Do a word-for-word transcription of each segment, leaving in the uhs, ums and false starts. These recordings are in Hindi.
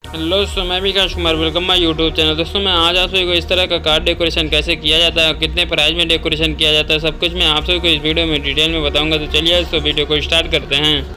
हेलो दोस्तों, मैं Vikas Kumar, welcome my YouTube channel. दोस्तों मैं आज आप सभी को इस तरह का कार डेकोरेशन कैसे किया जाता है, कितने प्राइस में डेकोरेशन किया जाता है, सब कुछ मैं आप सभी को इस वीडियो में डिटेल में बताऊंगा। तो चलिए इस वीडियो को स्टार्ट करते हैं।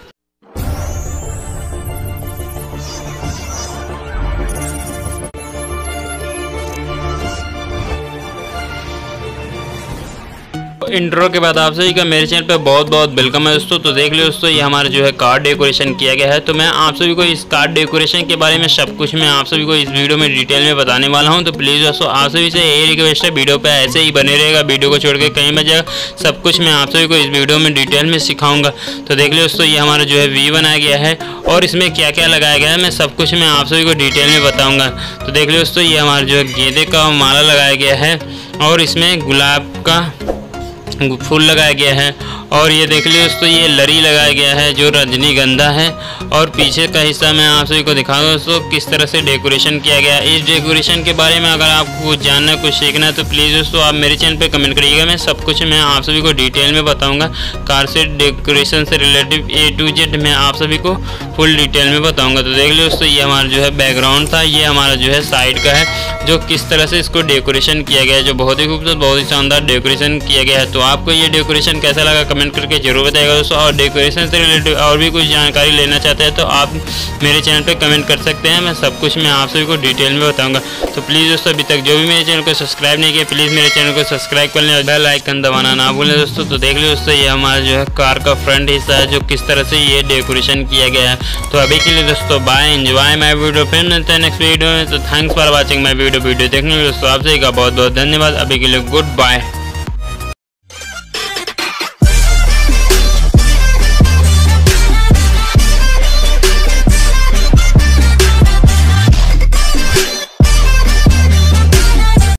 इंट्रो के बाद आप सभी का मेरे चैनल पे बहुत बहुत वेलकम है दोस्तों। तो देख लो दोस्तों, ये हमारा जो है कार डेकोरेशन किया गया है। तो मैं आप सभी को इस कार डेकोरेशन के बारे में सब कुछ मैं आप सभी को इस वीडियो में डिटेल में बताने वाला हूं। तो प्लीज़ दोस्तों आप सभी से यही रिक्वेस्ट है, वीडियो पे ऐसे ही बने रहेगा, वीडियो को छोड़ के कहीं मत जाएगा। सब कुछ मैं आप सभी को इस वीडियो में डिटेल में सिखाऊंगा। तो देख लो दोस्तों, ये हमारा जो है वी बनाया गया है और इसमें क्या क्या लगाया गया है मैं सब कुछ मैं आप सभी को डिटेल में बताऊँगा। तो देख लो दोस्तों, ये हमारा जो है गेंदे का माला लगाया गया है और इसमें गुलाब का फूल लगाया गया है। और ये देख लीजिए दोस्तों, ये लरी लगाया गया है जो रजनीगंधा है। और पीछे का हिस्सा मैं आप सभी को दिखा दूँ दोस्तों किस तरह से डेकोरेशन किया गया है। इस डेकोरेशन के बारे में अगर आपको कुछ जानना है, कुछ सीखना है तो प्लीज़ दोस्तों आप मेरे चैनल पे कमेंट करिएगा। मैं सब कुछ मैं आप सभी को डिटेल में बताऊंगा। कार से डेकोरेशन से रिलेटिव ए टू जेड मैं आप सभी को फुल डिटेल में बताऊँगा। तो देख लीजिए दोस्तों, ये हमारा जो है बैकग्राउंड था, ये हमारा जो है साइड का है, जो किस तरह से इसको डेकोरेशन किया गया है, जो बहुत ही खूबसूरत बहुत ही शानदार डेकोरेशन किया गया है। तो आपको ये डेकोरेशन कैसा लगा कमेंट करके जरूर बताइएगा दोस्तों। और डेकोरेशन से रिलेटेड और भी कुछ जानकारी लेना चाहते हैं तो आप मेरे चैनल पे कमेंट कर सकते हैं। मैं सब कुछ मैं आप सभी को डिटेल में बताऊंगा। तो प्लीज़ दोस्तों अभी तक जो भी मेरे चैनल को सब्सक्राइब नहीं किया, प्लीज़ मेरे चैनल को सब्सक्राइब कर लें और बेल आइकन दबाना ना भूलें दोस्तों। तो देख लो दोस्तों, ये हमारा जो है कार का फ्रंट हिस्सा है, जो किस तरह से ये डेकोरेशन किया गया है। तो अभी के लिए दोस्तों बाय, एंजॉय माई वीडियो, फिर मिलते हैं नेक्स्ट वीडियो में। तो thanks for watching my video video देखने के लिए दोस्तों आप सभी का बहुत बहुत धन्यवाद। अभी के लिए गुड बाय।